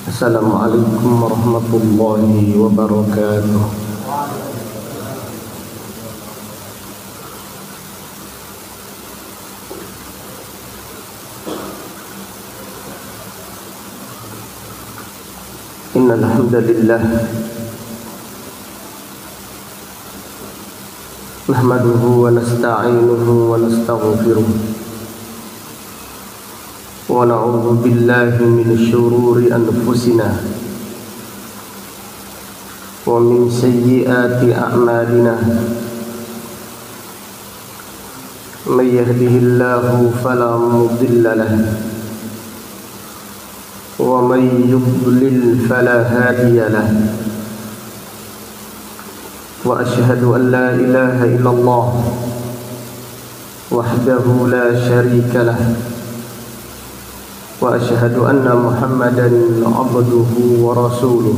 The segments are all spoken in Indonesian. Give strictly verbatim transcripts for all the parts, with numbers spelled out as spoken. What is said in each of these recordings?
Assalamualaikum warahmatullahi wabarakatuh. Innal hamdalillah nahmaduhu wa nasta'inuhu wa nastaghfiruh wa na'udzu billahi min syururi anfusina wa min sayyiati a'malina. May yahdihillahu fala mudilla lahu wa may yudlil fala hadiya lahu. Wa ashhadu an la ilaha illallah wahdahu la syarika lahu wa ashhadu anna Muhammadan abduhu wa rasuluh.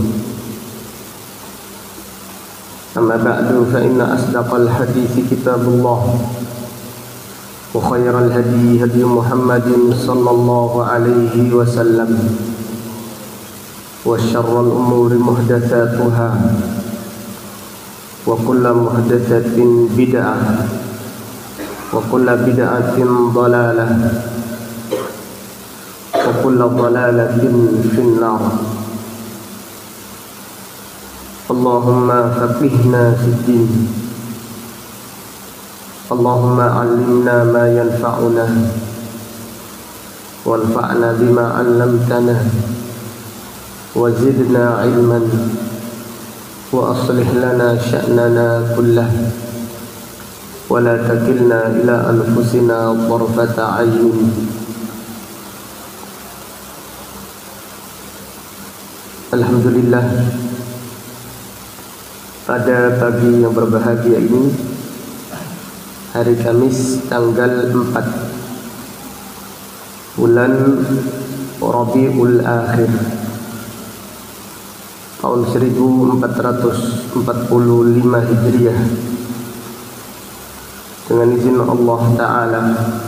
Amma ba'du, fa inna asdaqal hadithi kitabullah wa khairal hadi hadi Muhammadin sallallahu alaihi wasallam wa syarral umuri muhdatsatuha wa kullu muhdatsatin bid'ah wa kullu bid'atin dhalalah wa kullu dhalalatin finnar. Allahumma faqihna fid din, Allahumma 'allimna ma yanfa'una wanfa'na bima 'allamtana wa zidna 'ilman wa aslih lana sya'nana kullahu wa la takilna ila anfusina tarfata 'ayn. Alhamdulillah, pada pagi yang berbahagia ini, hari Kamis tanggal empat bulan Rabiul Akhir tahun seribu empat ratus empat puluh lima Hijriah, dengan izin Allah Ta'ala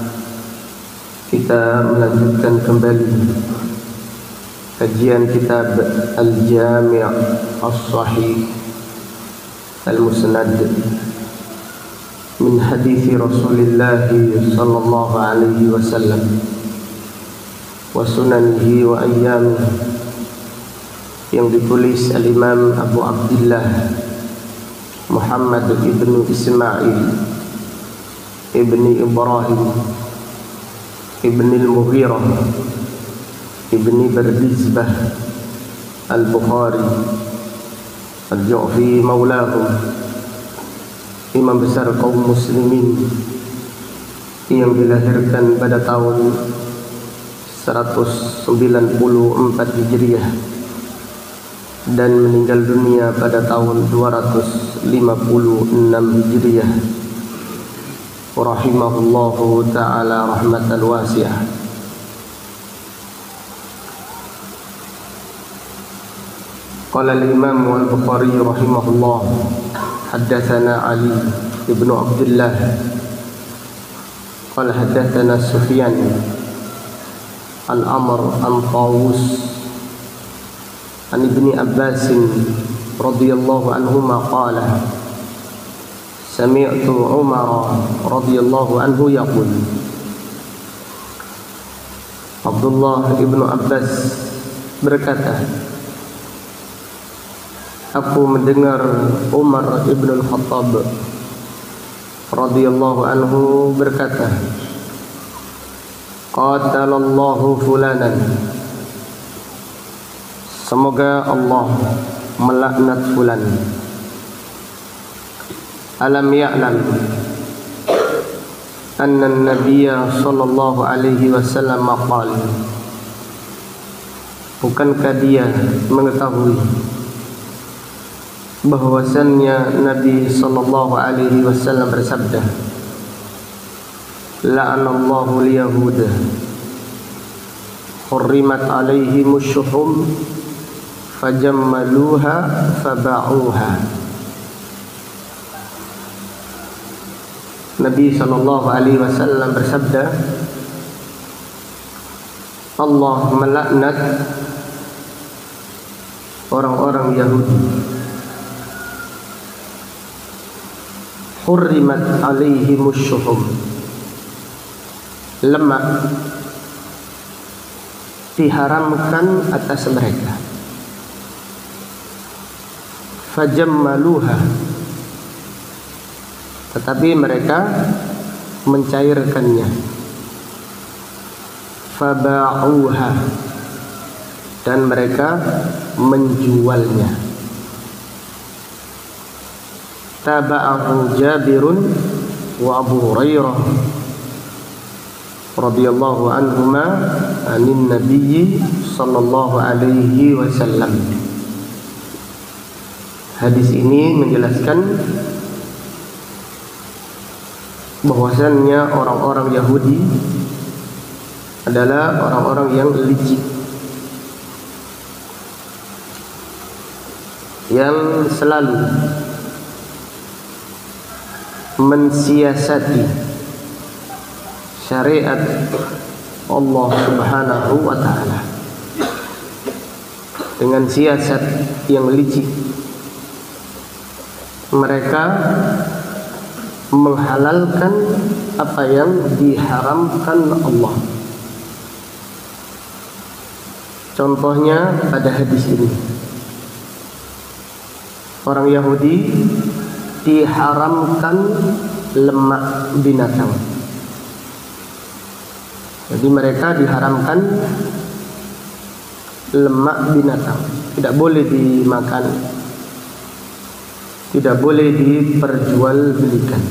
kita melanjutkan kembali kajian kitab Al-Jami' As-Sahih Al-Musnad min hadithi Rasulullah sallallahu alaihi wasallam wa sunanihi wa ayyamihi, yang ditulis Al-Imam Abu Abdullah Muhammad ibn Ismail ibn Ibrahim ibn Al-Mughirah ibn Bardizbah Al-Bukhari Al-Ju'fi maulahum, imam besar kaum muslimin yang dilahirkan pada tahun seratus sembilan puluh empat Hijriah dan meninggal dunia pada tahun dua ratus lima puluh enam Hijriah, rahimahullahu ta'ala rahmatan wasi'ah. Qala al-Imam al-Bukhari rahimahullah, haddatsana Ali ibn Abdullah qala haddatsana Sufyan an Amr an Tawus an Ibni Abbas radhiyallahu anhuma qala sami'tu Umar radhiyallahu anhu yaqul. Abdullah ibn Abbas berkata, aku mendengar Umar ibn al-Khattab radhiyallahu anhu berkata, qatalallahu fulanan, semoga Allah melaknat fulan. Alam ya'lam anna an-nabiyya sallallahu alaihi wasallam qala, bukankah dia mengetahui bahwasannya Nabi sallallahu alaihi wasallam bersabda, la'anallahu al-yahuda hurrimat alaihimus syuhum fajammaluha faba'uha. Nabi sallallahu alaihi wasallam bersabda, Allah melaknat orang-orang Yahudi. Hurrimat alaihimus syuhum, lemak diharamkan atas mereka. Fajammaluha, tetapi mereka mencairkannya. Faba'uha, dan mereka menjualnya. Taba'ahu Jabirun wa Abu Hurairah radhiyallahu anhuma anin Nabi sallallahu alaihi wasallam. Hadis ini menjelaskan bahwasannya orang-orang Yahudi adalah orang-orang yang licik, yang selalu mensiasati syariat Allah Subhanahu wa ta'ala dengan siasat yang licik. Mereka menghalalkan apa yang diharamkan Allah. Contohnya pada hadis ini, orang Yahudi diharamkan lemak binatang. Jadi mereka diharamkan lemak binatang, tidak boleh dimakan, tidak boleh diperjualbelikan.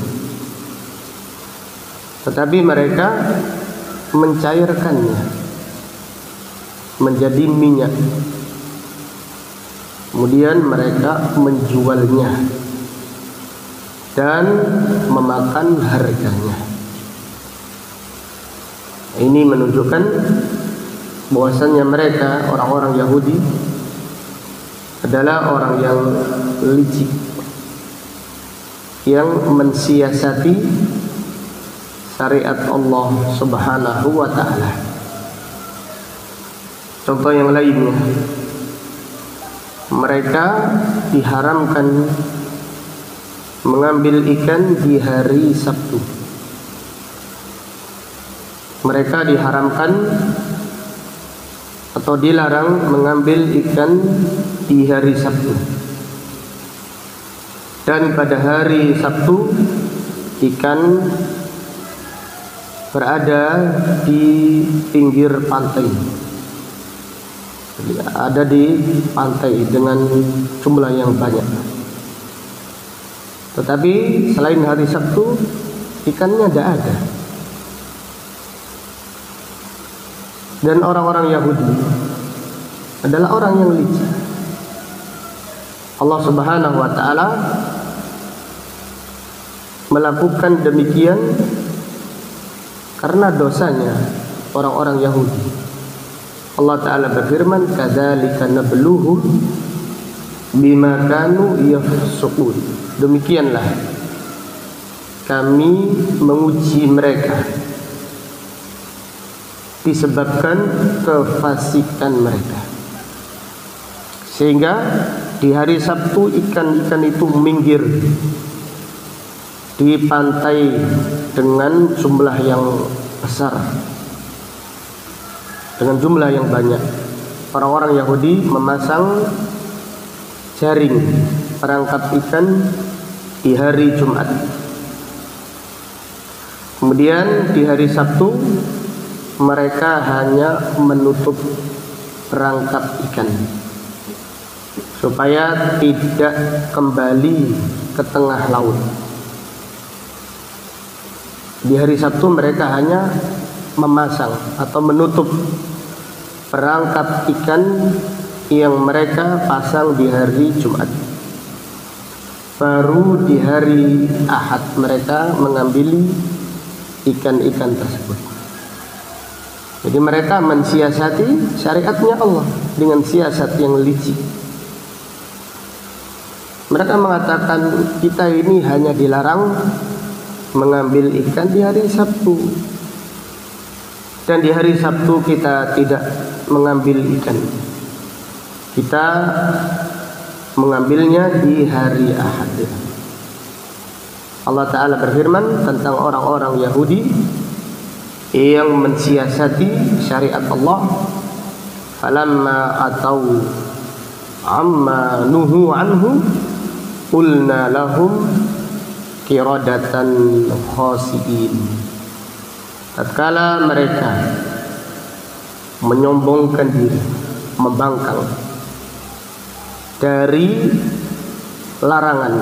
Tetapi mereka mencairkannya menjadi minyak, kemudian mereka menjualnya dan memakan harganya. Ini menunjukkan bahwasannya mereka orang-orang Yahudi adalah orang yang licik, yang mensiasati syariat Allah Subhanahu wa ta'ala. Contoh yang lainnya, mereka diharamkan mengambil ikan di hari Sabtu. Mereka diharamkan atau dilarang mengambil ikan di hari Sabtu. Dan pada hari Sabtu ikan berada di pinggir pantai, ada di pantai dengan jumlah yang banyak. Tetapi selain hari Sabtu ikannya tidak ada. Dan orang-orang Yahudi adalah orang yang licik. Allah Subhanahu wa ta'ala melakukan demikian karena dosanya orang-orang Yahudi. Allah Ta'ala berfirman, kadzalika nabluhum bima kanu yafsukun. Demikianlah kami menguji mereka disebabkan kefasikan mereka, sehingga di hari Sabtu ikan-ikan itu minggir di pantai dengan jumlah yang besar, dengan jumlah yang banyak. Orang-orang Yahudi memasang jaring perangkap ikan di hari Jumat. Kemudian di hari Sabtu mereka hanya menutup perangkap ikan supaya tidak kembali ke tengah laut. Di hari Sabtu mereka hanya memasang atau menutup perangkap ikan yang mereka pasang di hari Jumat. Baru di hari Ahad mereka mengambil ikan-ikan tersebut. Jadi mereka mensiasati syariatnya Allah dengan siasat yang licik. Mereka mengatakan kita ini hanya dilarang mengambil ikan di hari Sabtu, dan di hari Sabtu kita tidak mengambil ikan. kita mengambilnya di hari Ahad. Allah Ta'ala berfirman tentang orang-orang Yahudi yang mensiasati syariat Allah. Falamma atau amma nuhu anhu qulna lahum qiradatan khasiin. Tatkala mereka menyombongkan diri, membangkang dari larangan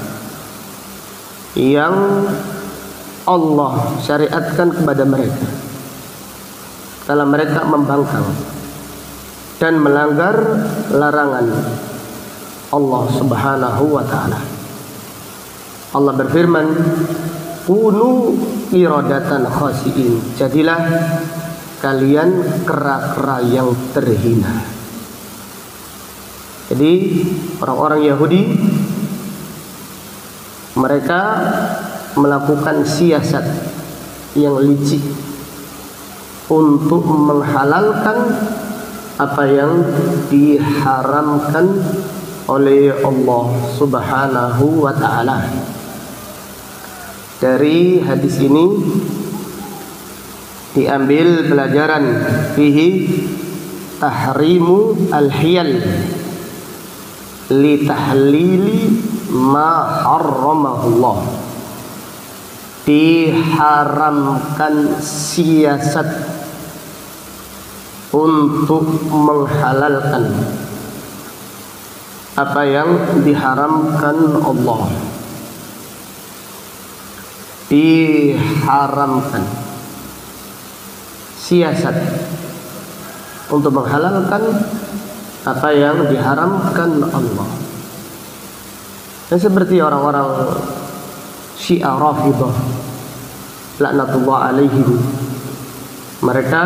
yang Allah syariatkan kepada mereka, kalau mereka membangkang dan melanggar larangan Allah Subhanahu wa ta'ala. Allah berfirman, kunu iradatan khasiin, jadilah kalian kera-kera yang terhina. Jadi orang-orang Yahudi mereka melakukan siasat yang licik untuk menghalalkan apa yang diharamkan oleh Allah Subhanahu wa ta'ala. Dari hadis ini diambil pelajaran fihi tahrimu al-hiyal li tahlili ma harramahullah. Diharamkan siasat untuk menghalalkan apa yang diharamkan Allah. Diharamkan siasat untuk menghalalkan apa yang diharamkan Allah. Dan seperti orang-orang Syiah Rafidhah laknatullah alaihim, mereka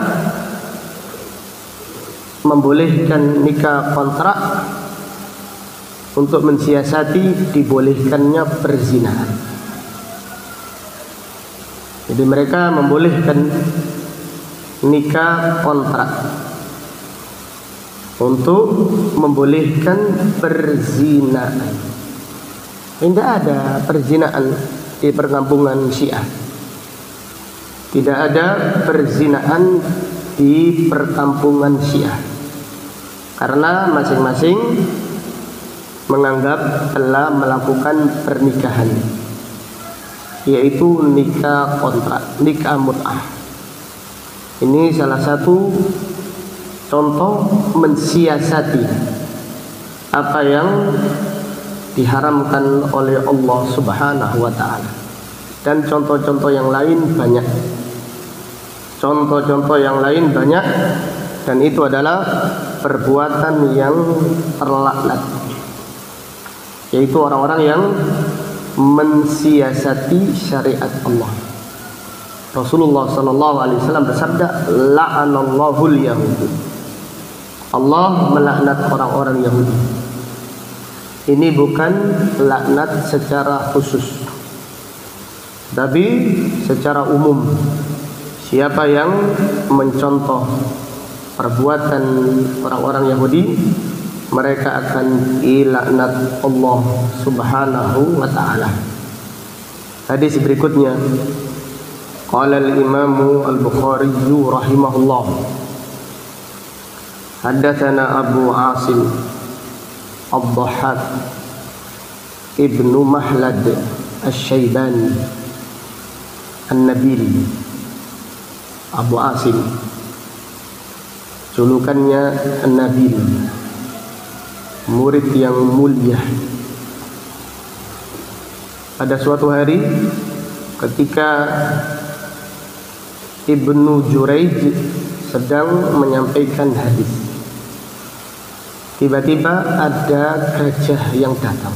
membolehkan nikah kontrak untuk mensiasati dibolehkannya perzinahan. Jadi mereka membolehkan nikah kontrak untuk membolehkan perzinahan. Tidak ada perzinahan di perkampungan Syiah. Tidak ada perzinahan di perkampungan Syiah, karena masing-masing menganggap telah melakukan pernikahan, yaitu nikah kontrak, nikah mut'ah. Ini salah satu contoh mensiasati apa yang diharamkan oleh Allah Subhanahu wa ta'ala. Dan contoh-contoh yang lain banyak. Contoh-contoh yang lain banyak, dan itu adalah perbuatan yang terlaknat, yaitu orang-orang yang mensiasati syariat Allah. Rasulullah sallallahu alaihi wasallam bersabda, la'anallahul yahudi. Allah melaknat orang-orang Yahudi. Ini bukan laknat secara khusus, tapi secara umum. Siapa yang mencontoh perbuatan orang-orang Yahudi, mereka akan dilaknat Allah Subhanahu wa ta'ala. Hadis berikutnya, qala al-Imam al-Bukhari rahimahullah, haddatsana Abu Asim Ad-Dhahhak Ibnu Mahlad Asy-Syaibani An-Nabili. Abu Asim julukannya An-Nabil, murid yang mulia. Pada suatu hari ketika Ibnu Jurayj sedang menyampaikan hadis, tiba-tiba ada gajah yang datang.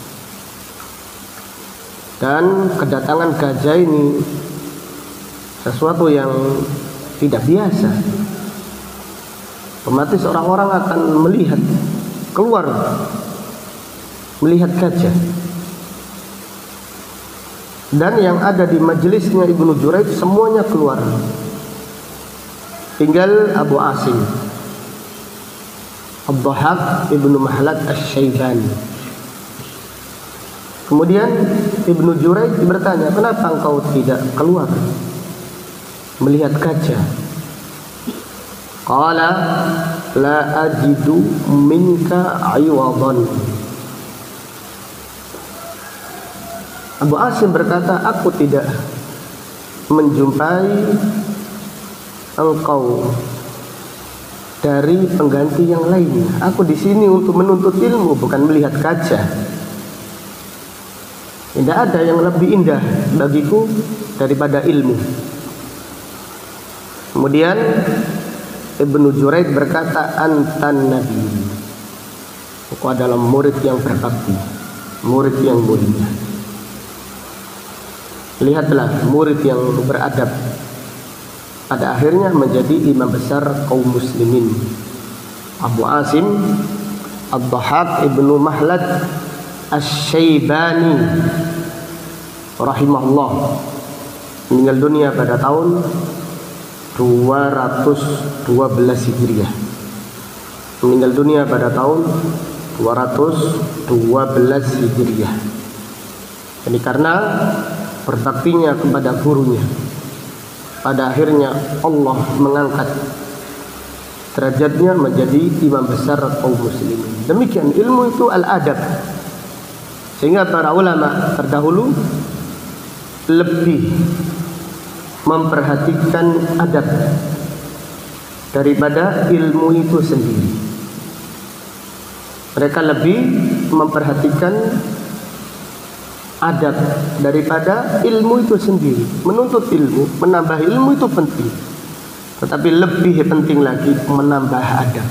Dan kedatangan gajah ini sesuatu yang tidak biasa. Otomatis orang-orang akan melihat, keluar melihat gajah. Dan yang ada di majelisnya Ibnu Jurayj semuanya keluar, tinggal Abu Asim. Ad-Dhahhak ibnu Makhlad Asy-Syaibani. Kemudian Ibnu Jurayj bertanya, kenapa engkau tidak keluar melihat kaca? Qala la ajidu minka aywadan. Abu Asim berkata, aku tidak menjumpai engkau dari pengganti yang lainnya. Aku di sini untuk menuntut ilmu, bukan melihat kaca. Tidak ada yang lebih indah bagiku daripada ilmu. Kemudian Ibnu Jurayj berkata, antan nabi. Aku adalah murid yang berbakti, murid yang mulia. Lihatlah murid yang beradab, pada akhirnya menjadi imam besar kaum muslimin. Abu Asim Ad-Dhahhak ibnu Makhlad Asy-Syaibani rahimahullah meninggal dunia pada tahun dua ratus dua belas Hijriah. Meninggal dunia pada tahun dua ratus dua belas Hijriah. Jadi karena berbaktinya kepada gurunya, pada akhirnya Allah mengangkat derajatnya menjadi imam besar kaum muslimin. Demikian ilmu itu al-adab. Sehingga para ulama terdahulu lebih memperhatikan adab daripada ilmu itu sendiri. Mereka lebih memperhatikan adab daripada ilmu itu sendiri. Menuntut ilmu, menambah ilmu itu penting, tetapi lebih penting lagi menambah adab.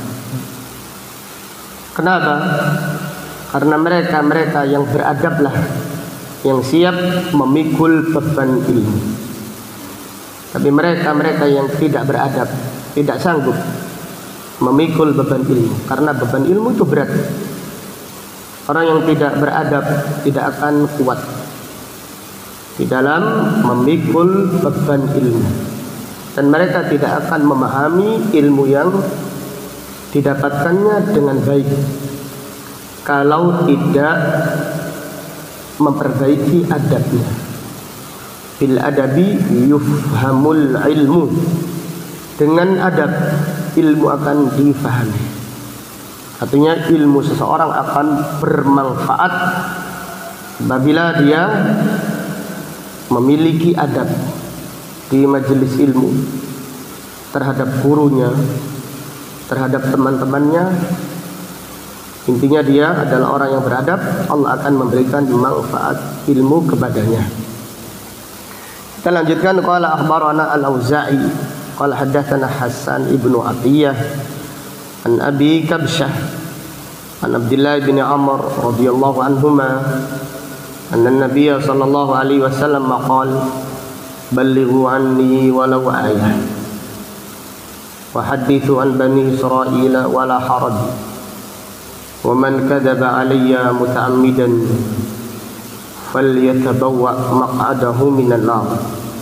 Kenapa? Karena mereka-mereka yang beradablah yang siap memikul beban ilmu. Tapi mereka-mereka yang tidak beradab tidak sanggup memikul beban ilmu, karena beban ilmu itu berat. Orang yang tidak beradab tidak akan kuat di dalam memikul beban ilmu, dan mereka tidak akan memahami ilmu yang didapatkannya dengan baik kalau tidak memperbaiki adabnya. Bil adabi yufhamul ilmu. Dengan adab ilmu akan difahami. Artinya ilmu seseorang akan bermanfaat apabila dia memiliki adab di majelis ilmu terhadap gurunya, terhadap teman-temannya. Intinya dia adalah orang yang beradab, Allah akan memberikan manfaat ilmu kepadanya. Kita lanjutkan. Qala akhbarana al-Auza'i qala haddatsana Hasan ibnu Atiyah an Abi Kabsyah an Abdullah bin Amr radhiyallahu anhuma anna an-nabiy sallallahu alaihi wasallam qala ballighu anni walau ayah wa hadithu an bani Israila wala haraj wa man kadzaba alayya muta'ammidan falyatabawwa maq'adahu minan nar.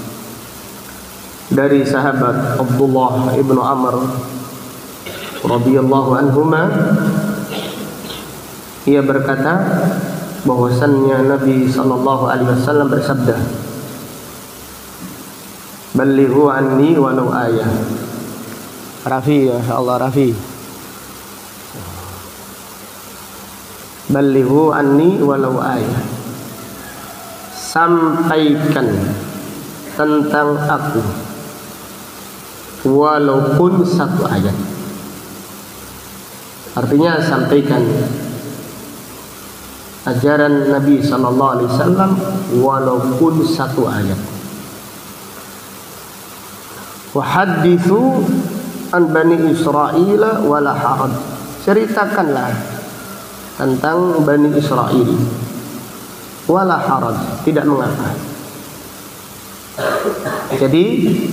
Dari sahabat Abdullah ibnu Amr radhiyallahu anhuma, ia berkata bahwasannya Nabi sallallahu alaihi wasallam bersabda, ballighu anni walau ayah. Rafi, insyaallah Rafi. Ballighu anni walau ayah. Sampaikan tentang aku walaupun satu ayat. Artinya sampaikan ajaran Nabi sallallahu alaihi wasallam walaupun satu ayat. Wa hadithu an bani Israil wala haraj. Ceritakanlah tentang Bani Israil wala haraj, tidak mengapa. Jadi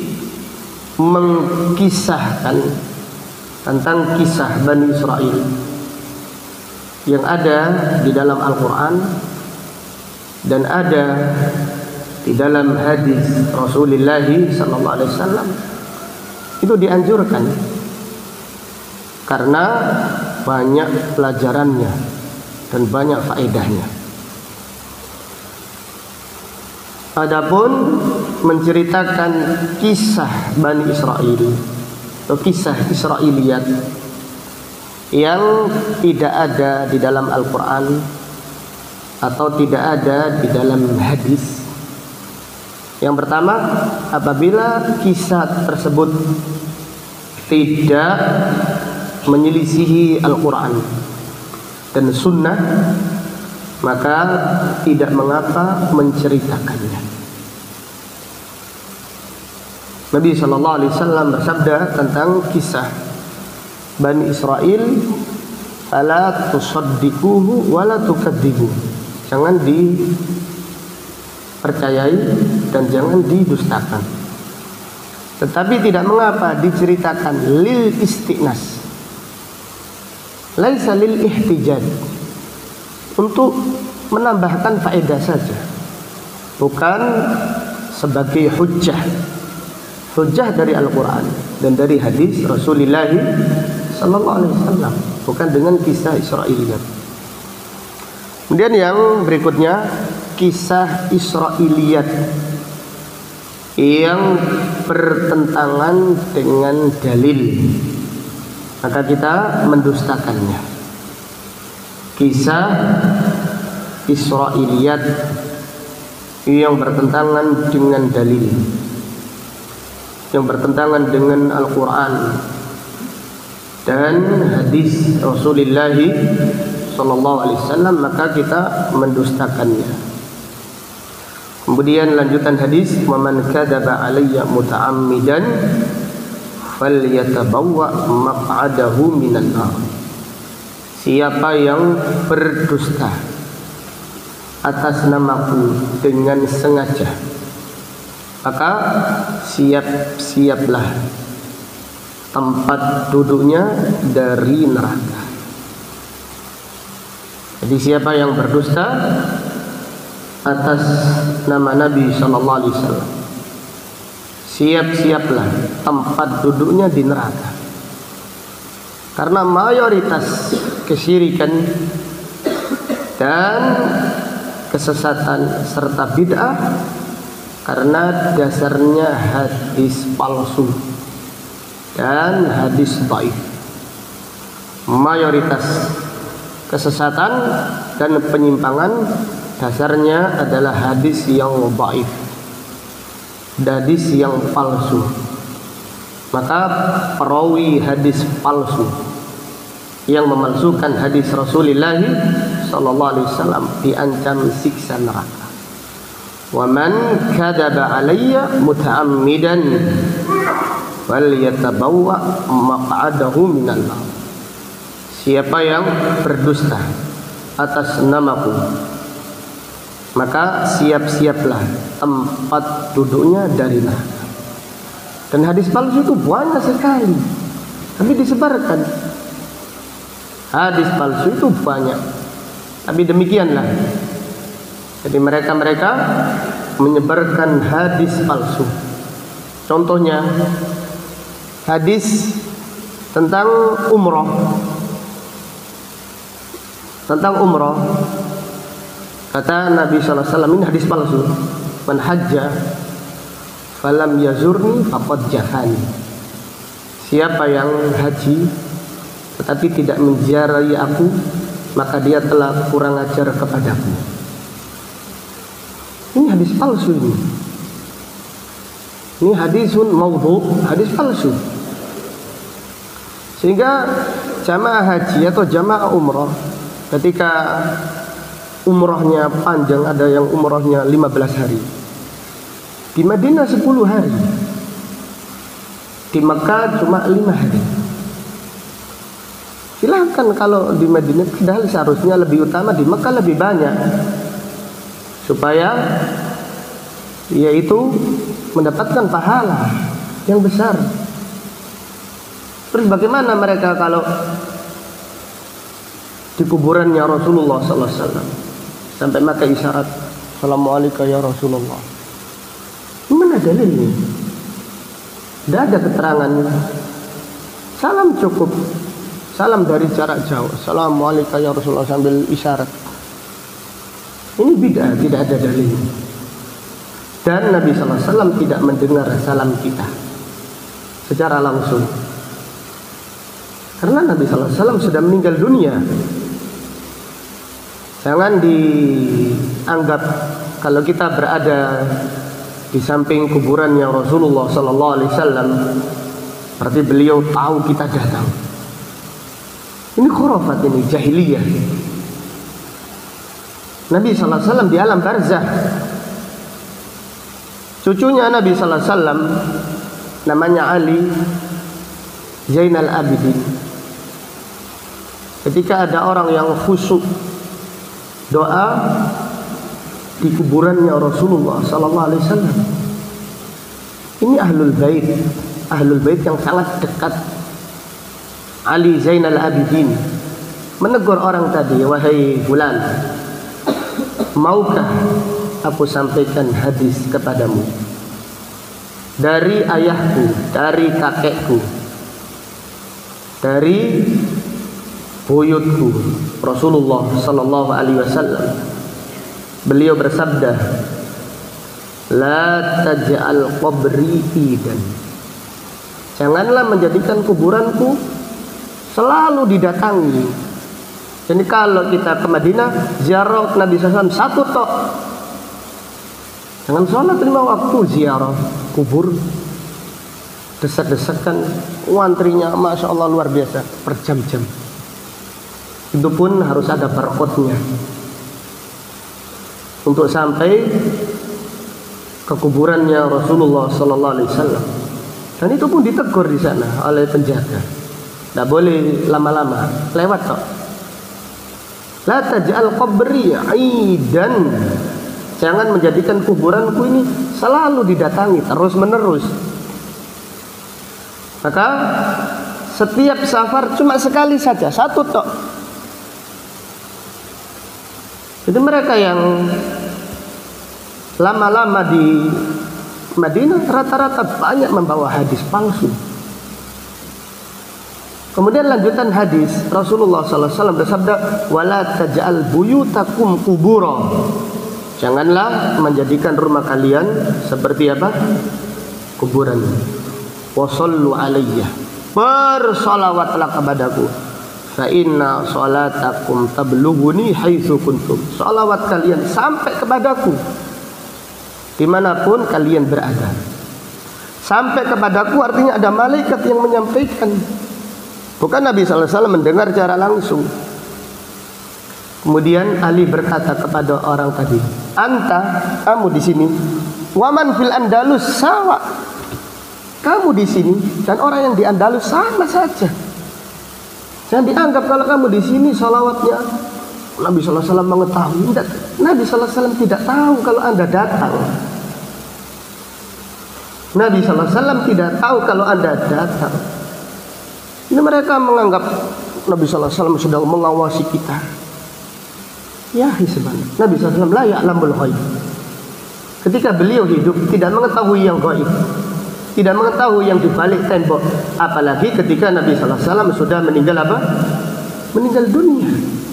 mengkisahkan tentang kisah Bani Israil yang ada di dalam Al-Quran dan ada di dalam hadis Rasulullah sallallahu alaihi wasallam, itu dianjurkan. karena banyak pelajarannya dan banyak faedahnya. Adapun menceritakan kisah Bani Israel atau kisah Israiliyat yang tidak ada di dalam Al-Quran atau tidak ada di dalam hadis. Yang pertama, apabila kisah tersebut tidak menyelisihi Al-Quran dan Sunnah, maka tidak mengapa menceritakannya. Nabi Shallallahu Alaihi Wasallam bersabda tentang kisah Bani Israel, "Ala tusaddiquhu wa la tukadzibu." Jangan dipercayai dan jangan didustakan. Tetapi tidak mengapa diceritakan lil istiqnas, laisa lil ihtijaj, untuk menambahkan faedah saja, bukan sebagai hujjah. Hujjah dari Al-Quran dan dari hadis Rasulullah Sallallahu Alaihi Wasallam, bukan dengan kisah Israiliyat. Kemudian yang berikutnya, kisah Israiliyat yang bertentangan dengan dalil, maka kita mendustakannya. Kisah Israiliyat yang bertentangan dengan dalil, yang bertentangan dengan Al-Quran dan hadis Rasulullah Sallallahu Alaihi Wasallam, maka kita mendustakannya. Kemudian lanjutan hadis, "Man kadzaba alayya muta'ammidan falyatabawwa maq'adahu minan nar." Siapa yang berdusta atas namaku dengan sengaja, maka siap-siaplah tempat duduknya dari neraka. Jadi siapa yang berdusta atas nama Nabi Sallallahu Alaihi Wasallam, siap-siaplah tempat duduknya di neraka. Karena mayoritas kesyirikan dan kesesatan serta bid'ah karena dasarnya hadis palsu dan hadis dhaif. Mayoritas kesesatan dan penyimpangan dasarnya adalah hadis yang dhaif, hadis yang palsu. Maka perawi hadis palsu yang memalsukan hadis Rasulullah Sallallahu Alaihi Wasallam diancam siksa neraka. Wa man kadzaba alayya muta'ammidan falyatabawwa maq'adahu minan nar. Siapa yang berdusta atas namaku, maka siap-siaplah tempat duduknya dari neraka. Dan hadis palsu itu banyak sekali, tapi disebarkan. Hadis palsu itu banyak, tapi demikianlah. Jadi mereka-mereka menyebarkan hadis palsu. Contohnya hadis tentang umroh. Tentang umroh, kata Nabi Sallallahu Alaihi Wasallam, ini hadis palsu. Man hajja falam yazurni faqad jafani. Siapa yang haji tetapi tidak menziarahi aku, maka dia telah kurang ajar kepadaku. Ini hadis palsu ini. Ini hadisun maudhu, hadis palsu. Sehingga jamaah haji atau jamaah umrah, ketika umrahnya panjang, ada yang umrahnya lima belas hari, di Madinah sepuluh hari, di Mekah cuma lima hari. Silahkan kalau di Madinah, padahal seharusnya lebih utama di Mekah lebih banyak, supaya yaitu mendapatkan pahala yang besar. Terus bagaimana mereka kalau di kuburannya Rasulullah Sallallahu Alaihi Wasallam sampai maka isyarat Assalamualaikum ya Rasulullah? Mana dalilnya? Tidak ada keterangan. Salam cukup. salam dari jarak jauh. Assalamualaikum ya Rasulullah sambil isyarat. Ini bid'ah, tidak ada dalil. Dan Nabi sallallahu alaihi wasallam tidak mendengar salam kita secara langsung. Karena Nabi sallallahu alaihi wasallam sudah meninggal dunia. Jangan dianggap kalau kita berada di samping kuburannya Rasulullah sallallahu alaihi wasallam berarti beliau tahu kita datang. Ini khurafat, ini jahiliyah. Nabi sallallahu alaihi wasallam di alam barzah. Cucunya Nabi sallallahu alaihi wasallam namanya Ali Zainal Abidin. Ketika ada orang yang khusyuk doa di kuburannya Rasulullah sallallahu alaihi wasallam. Ini ahlul bait, ahlul bait yang sangat dekat. Ali Zainal Abidin menegur orang tadi, wahai fulan, maukah aku sampaikan hadis kepadamu dari ayahku, dari kakekku, dari buyutku Rasulullah sallallahu alaihi wasallam. Beliau bersabda, la taj'al qabri idan. Janganlah menjadikan kuburanku selalu didatangi. Jadi kalau kita ke Madinah ziarah Nabi sallallahu alaihi wasallam satu tok. Jangan sholat lima waktu ziarah kubur. Desak-desakan, antrinya masya Allah luar biasa, berjam-jam. Itu pun harus ada barcode-nya untuk sampai ke kuburannya Rasulullah sallallahu alaihi wasallam. Dan itu pun ditegur di sana oleh penjaga. Tidak boleh lama-lama, lewat kok. La taj'al qabri aidan. Jangan menjadikan kuburanku ini selalu didatangi terus menerus. Maka setiap safar cuma sekali saja, satu tok. Jadi mereka yang lama-lama di Madinah rata-rata banyak membawa hadis palsu. Kemudian lanjutan hadis Rasulullah sallallahu alaihi wasallam bersabda, wala taj'al buyutakum qubura. Janganlah menjadikan rumah kalian seperti apa? Kuburan. Wasallu alayya. Bersalawatlah kepadaku. Fa inna salatakum tablughuni haitsu kuntum. Salawat kalian sampai kepadaku dimanapun kalian berada. Sampai kepadaku artinya ada malaikat yang menyampaikan. Bukan Nabi sallallahu alaihi wasallam mendengar secara langsung. Kemudian Ali berkata kepada orang tadi, anta, kamu di sini, waman fil Andalus sawa. Kamu di sini dan orang yang di Andalus sama saja. Jangan dianggap kalau kamu di sini salawatnya Nabi sallallahu alaihi wasallam mengetahui. Tidak, Nabi sallallahu alaihi wasallam tidak tahu kalau Anda datang. Nabi sallallahu alaihi wasallam tidak tahu kalau Anda datang. Ini mereka menganggap Nabi sallallahu alaihi wasallam sedang mengawasi kita. Ya, sebenarnya Nabi sallallahu alaihi wasallam la ya'lamul ghaib. Ketika beliau hidup tidak mengetahui yang gaib, tidak mengetahui yang di balik tembok. Apalagi ketika Nabi sallallahu alaihi wasallam sudah meninggal apa? Meninggal dunia.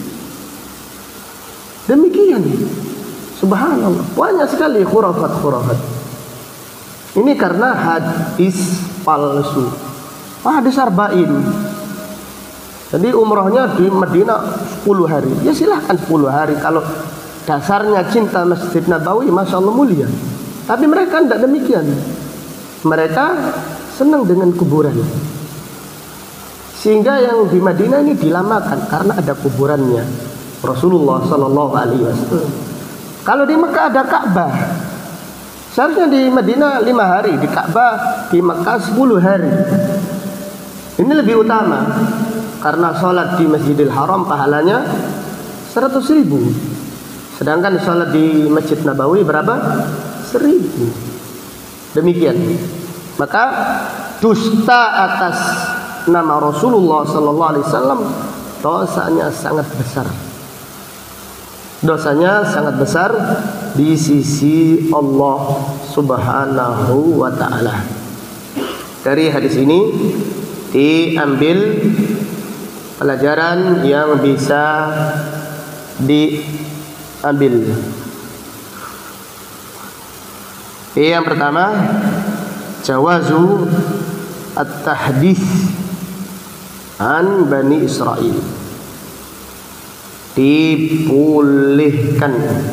Demikian. Subhanallah, banyak sekali khurafat-khurafat. Ini karena hadis palsu. Ah, hadis arba'in. Jadi umrohnya di Madinah sepuluh hari. Ya silahkan sepuluh hari. Kalau dasarnya cinta Masjid Nabawi, masya Allah mulia. Tapi mereka tidak demikian. Mereka senang dengan kuburan. Sehingga yang di Madinah ini dilamakan karena ada kuburannya Rasulullah Sallallahu Alaihi Wasallam. Kalau di Mekah ada Ka'bah. Seharusnya di Madinah lima hari, di Ka'bah di Mekah sepuluh hari. Ini lebih utama karena sholat di Masjidil Haram pahalanya seratus ribu. Sedangkan sholat di Masjid Nabawi berapa? Seribu. Demikian. Maka dusta atas nama Rasulullah Sallallahu Alaihi Wasallam dosanya sangat besar. Dosanya sangat besar di sisi Allah Subhanahu wa Ta'ala. Dari hadis ini diambil pelajaran yang bisa diambil. Yang pertama, jawazu at-tahdits an Bani Israil. Dibolehkan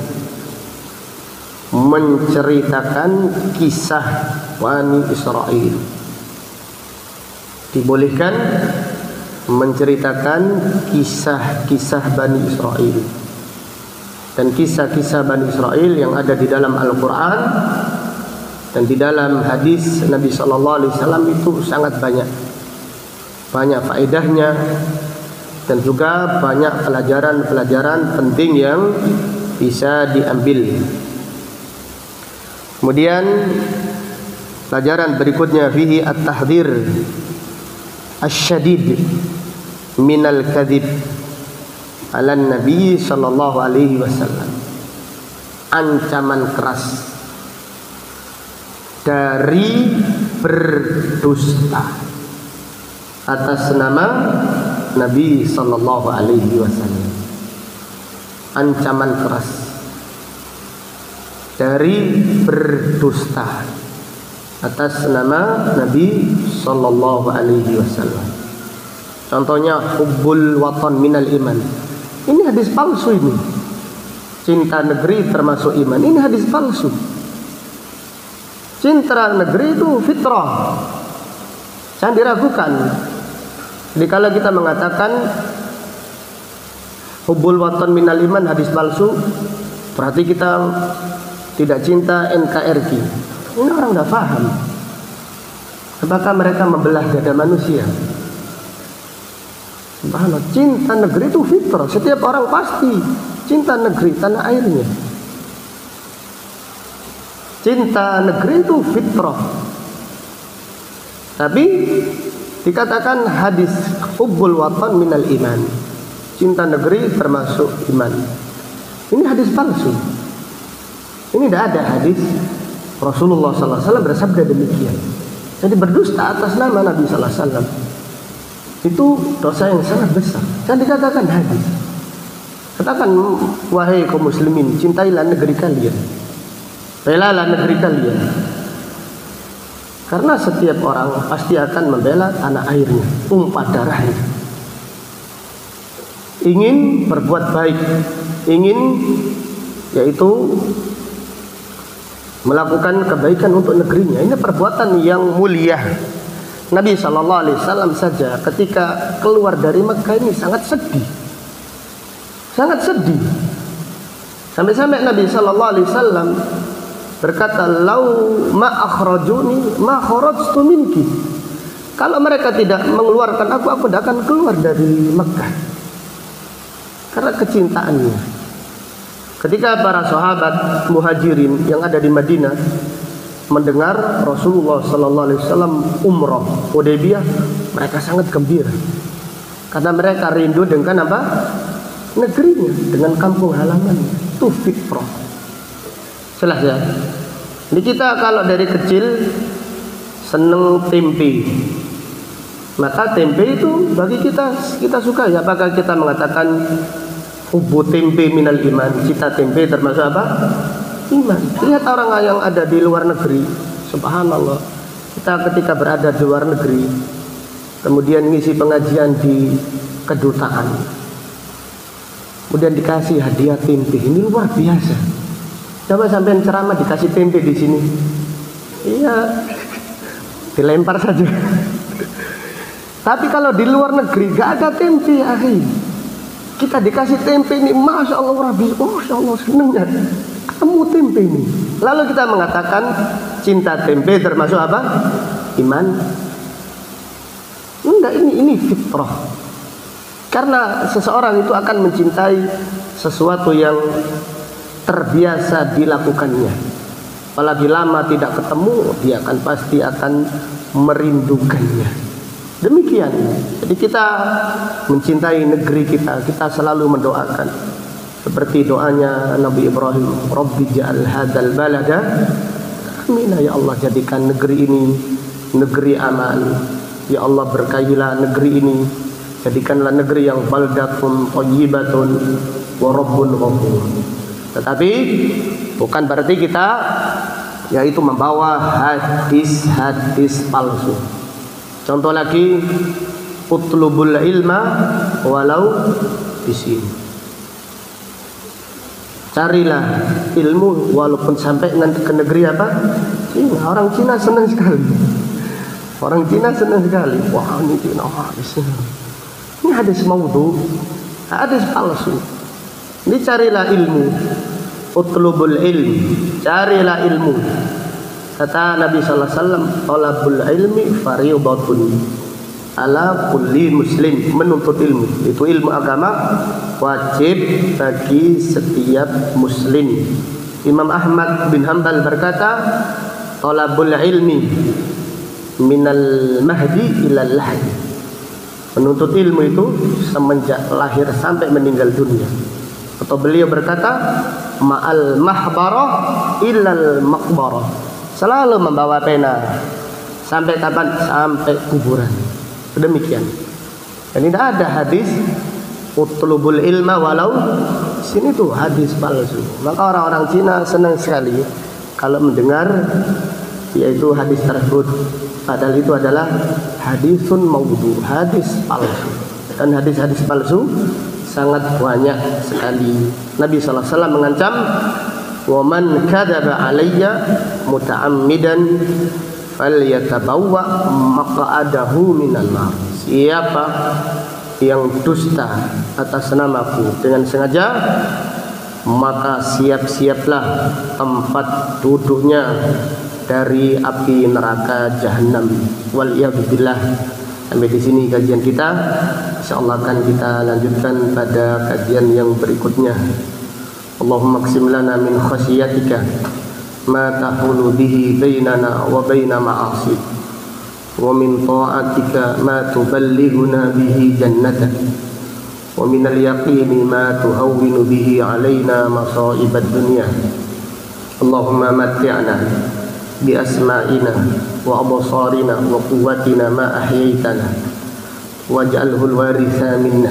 menceritakan kisah Bani Israil. Dibolehkan menceritakan kisah-kisah Bani Israil. Dan kisah-kisah Bani Israil yang ada di dalam Al-Quran dan di dalam hadis Nabi Sallallahu Alaihi Wasallam itu sangat banyak, banyak faedahnya dan juga banyak pelajaran-pelajaran penting yang bisa diambil. Kemudian pelajaran berikutnya, fihi at-tahdhir asyadid minal kadhib ala Nabi Sallallahu Alaihi Wasallam. Ancaman keras dari berdusta atas nama Nabi Sallallahu Alaihi Wasallam. Ancaman keras dari berdusta atas nama Nabi Sallallahu Alaihi Wasallam. Contohnya, hubbul watan minal iman. Ini hadis palsu ini. Cinta negeri termasuk iman. Ini hadis palsu. Cinta negeri itu fitrah, jangan diragukan. Jadi kalau kita mengatakan hubbul watan minal iman hadis palsu, berarti kita tidak cinta N K R I. Ini orang tidak paham. Apakah mereka membelah dada manusia? Subhanallah, cinta negeri itu fitrah. Setiap orang pasti cinta negeri, tanah airnya. Cinta negeri itu fitrah. Tapi dikatakan hadis hubbul watan minal iman. Cinta negeri termasuk iman. Ini hadis palsu. Ini tidak ada hadis Rasulullah sallallahu alaihi wasallam bersabda demikian. Jadi berdusta atas nama Nabi sallallahu alaihi wasallam itu dosa yang sangat besar. Jangan dikatakan hadis. Katakan, wahai kaum muslimin, cintailah negeri kalian, belalah negeri kalian. Karena setiap orang pasti akan membela tanah airnya, tumpah darahnya. Ingin berbuat baik, ingin yaitu melakukan kebaikan untuk negerinya. Ini perbuatan yang mulia. Nabi Sallallahu Alaihi Wasallam saja ketika keluar dari Mekah ini sangat sedih, sangat sedih. Sampai-sampai Nabi Sallallahu Alaihi Wasallam berkata, lau ma akhrajuni ma kharajtu minki. Kalau mereka tidak mengeluarkan aku, aku tidak akan keluar dari Mekah. Karena kecintaannya. Ketika para sahabat muhajirin yang ada di Madinah mendengar Rasulullah Sallallahu Alaihi Wasallam umrah Hudaybiyah, mereka sangat gembira karena mereka rindu dengan apa? Negerinya, dengan kampung halamannya. Itu fitrah. Jelas ya. Jadi kita kalau dari kecil seneng tempe, maka tempe itu bagi kita kita suka ya. Apakah kita mengatakan hubbu tempe minal iman, cita tempe termasuk apa? Iman. Lihat orang yang ada di luar negeri, subhanallah. Kita ketika berada di luar negeri, kemudian ngisi pengajian di kedutaan, kemudian dikasih hadiah tempe, ini luar biasa. Coba sampean ceramah dikasih tempe di sini, iya, dilempar saja. Tapi kalau di luar negeri gak ada tempe, akhi. Kita dikasih tempe ini, masya Allah, Rabbi, masya Allah, senangnya ketemu tempe ini. Lalu kita mengatakan cinta tempe termasuk apa? Iman. Enggak, ini ini fitrah. Karena seseorang itu akan mencintai sesuatu yang terbiasa dilakukannya. Apalagi lama tidak ketemu, dia akan pasti akan merindukannya. Demikian. Jadi kita mencintai negeri kita, kita selalu mendoakan seperti doanya Nabi Ibrahim, Rabbi ja'al hadzal balada aminah, ya Allah, jadikan negeri ini negeri aman. Ya Allah, berkahilah negeri ini Jadikanlah negeri yang baldatun thayyibatun wa rabbun ghafur. Tetapi bukan berarti kita yaitu membawa hadis-hadis palsu. Contoh lagi, utlubul ilma walau bisin. Carilah ilmu walaupun sampai nanti ke negeri apa? Cina. Orang Cina senang sekali. Orang Cina senang sekali. Wah, ini Cina hadis. Ini hadis maudhu, hadis palsu. Ini carilah ilmu. Utlubul ilmi, carilah ilmu. Kata Nabi sallallahu alaihi wasallam, talabul ilmi fardhatun ala kulli muslim. Menuntut ilmu, itu ilmu agama, wajib bagi setiap muslim. Imam Ahmad bin Hanbal berkata, talabul ilmi minal mahdi ilal lahdi. Menuntut ilmu itu semenjak lahir sampai meninggal dunia. Atau beliau berkata, ma'al mahbarah illal maqbarah. Selalu membawa pena. Sampai kapan? Sampai kuburan. Demikian. Dan tidak ada hadis utlubul ilma walau, sini tuh hadis palsu. Maka orang-orang Cina senang sekali kalau mendengar yaitu hadis tersebut. Padahal itu adalah hadisun maudhu, hadis palsu. Dan hadis-hadis palsu sangat banyak sekali. Nabi sallallahu alaihi wasallam mengancam, wa man kadzaba alayya muta'ammidan falyatabawwa maq'adahu minan nar. Siapa yang dusta atas namaku dengan sengaja, maka siap-siaplah tempat duduknya dari api neraka jahanam. Wal iyadzubillah. Sampai di sini kajian kita. Insyaallah akan kita lanjutkan pada kajian yang berikutnya. Allahumma qsim lana min khasyiatika ma tahulu bihi bainana wa baina ma'asik, wa min ta'atika ma tuballighuna bihi jannatak, wa min al-yaqini ma tuhawwinu bihi alaina masa'ib ad-dunya. Allahumma matti'na bi asma'ina wa absarina wa quwwatina ma ahyaytana waj'alhu al-waritha minna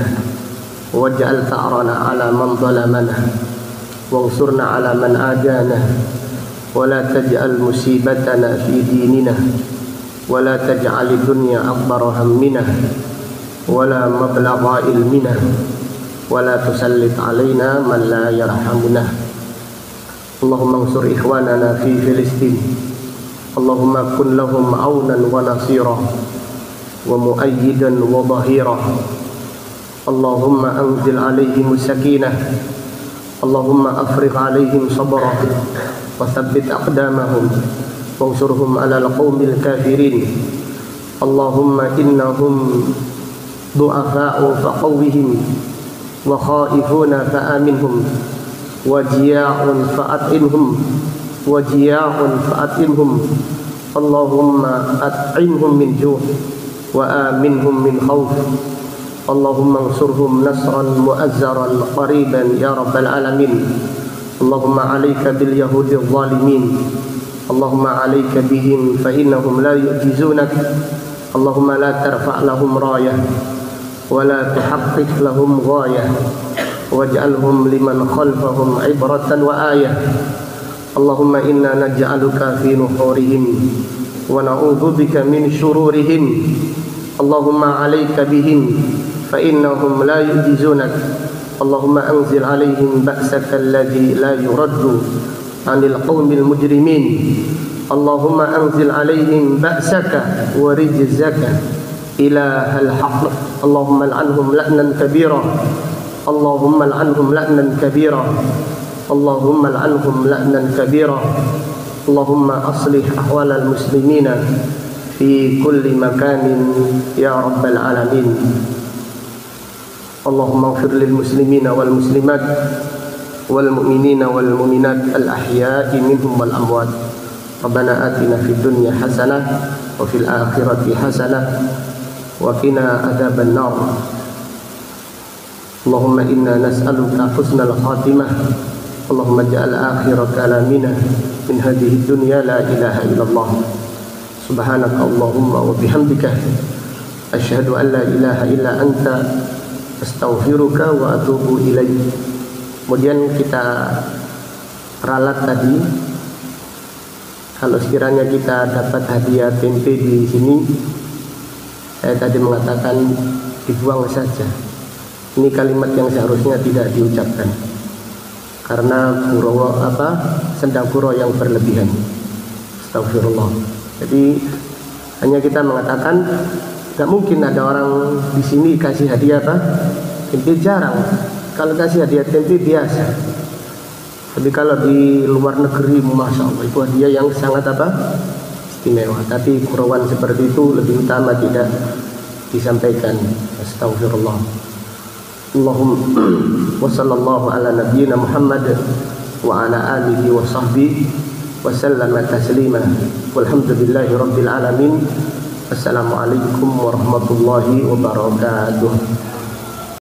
waj'al tha'rana 'ala man zalamana wansurna 'ala man adana wa la taj'al musibatana fi dinina wa la taj'al ad-dunya akbar hammina wa la mablagha ilmina wa la tusallit 'alaina man la yarhamuna. Allahumma ansur ikhwanana fi Filistin. Allahumma kun lahum aunan wa nasira wa muayyidan wa dhahira. Allahumma anzil alaihim sakinah. Allahumma afrigh alaihim sabra wa thabbit aqdamahum wansurhum ala alqaumil kafirin. Allahumma innahum du'afa'u faqawwihim wa khaifuna fa'aminhum wa jiya'un fa'atinhum وجياع فأطعمهم اللهم أطعمهم من جوع وآمنهم من خوف اللهم انصرهم نصرا مؤزرا قريبا يا رب العالمين. اللهم عليك باليهود الظالمين. اللهم عليك بهم فإنهم لا يعجزونك. اللهم لا ترفع لهم راية ولا تحقق لهم غاية واجعلهم لمن خلفهم عبرة وآية. Allahumma inna naj'aluka fi nuhurihim wa na'udzu bika min syururihim. Allahumma 'alaika bihim fa innahum la yu'jizunak. Allahumma anzil 'alaihim ba'saka alladhi la yuraddu 'anil qaumil mujrimin. Allahumma anzil 'alaihim ba'saka wa rijzaka ilahal haqq. Allahumma al'anhum la'nan kabira. Allahumma al'anhum la'nan kabira. Allahumma al'anhum la'nan kabira. Allahumma aslih ahwalal muslimina fi kulli makanin ya rabbal alamin. Allahumma ighfir lil muslimina wal muslimat wal mu'minina wal mu'minat al ahya'i minhum wal amwat. Rabbana atina fid dunya hasanah wa fil akhirati hasanah wa qina adzaban nar. Allahumma inna nas'aluka husnal khatimah. Allahumma ja'al akhir kalamina min hadhihi dunya la ilaha illallah. Subhanaka Allahumma wa bihamdika asyhadu an la ilaha illa anta astaghfiruka wa atubu ilaik. Kemudian kita ralat tadi, kalau sekiranya kita dapat hadiah tempe di sini, saya tadi mengatakan dibuang saja. Ini kalimat yang seharusnya tidak diucapkan, karena kuro apa sendang kuro yang berlebihan. Astagfirullah. Jadi hanya kita mengatakan nggak mungkin ada orang di sini kasih hadiah apa tempe, jarang. Kalau kasih hadiah tempe biasa. Tapi kalau di luar negeri, masya Allah, itu hadiah yang sangat apa istimewa. Tapi kuruan seperti itu lebih utama tidak disampaikan. Astagfirullah. Allahumma wa sallallahu ala nabiyyina Muhammad wa ala alihi wa sahbihi wa sallama taslima. Walhamdulillahi rabbil alamin. Assalamualaikum warahmatullahi wabarakatuh.